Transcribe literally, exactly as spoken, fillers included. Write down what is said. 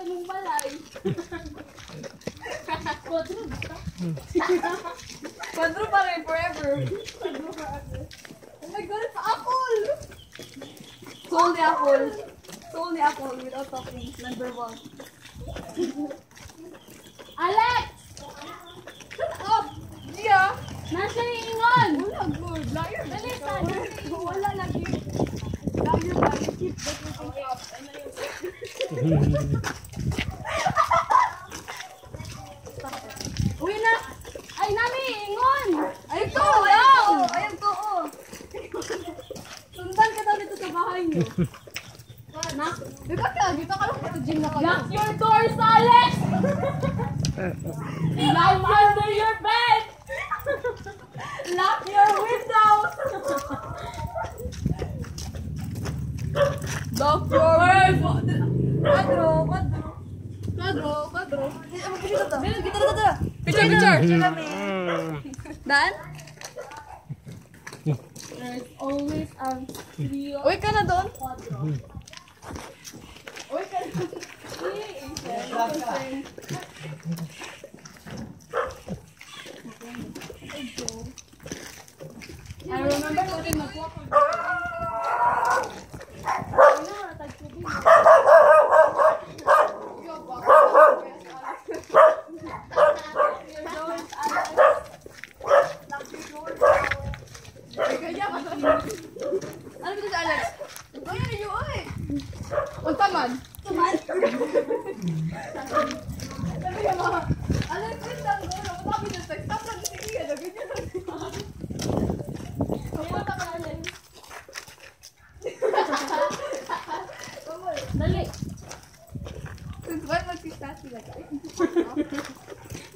mong balay. Quadro, basta? Quadro pa rin forever. Quadro forever. Oh my God, it's apple! Soul ni apple. Soul ni apple without talking. Number one. Alex! Shut up! Gia! Nasa yung ingon! Wala, good. Liar. Dali, sana. Wala lagi. Liar ba? You keep getting things up. Ano yung... Uwi na! Ay, nami, ingon! Ay, to! Ayaw! Ayaw to, oh! Sundan ka daw dito sa bahay niyo. Nak, Di ba kaya? Dito ka lang sa gym na kayo. lock your doors, Alex! I'm under your bed! Lock your windows! Lock your windows! Quadro, quadro. Quadro, quadro. Dito, dito, dito, dito. Picture, picture. Dan? There's always a trio. Uy ka na doon. Uy, ka na. I remember putting my clock on. Ano ba ito si Alex? Ito yan yung oy. Ang tamad. Tamad? Sabi ka mga, Alex, wait lang doon. Ako sabi na text. Stop lang si Iya. Ganyan lang si Mama. Kaya ka ba, Alex? Dali. Since when mag-start sila guys?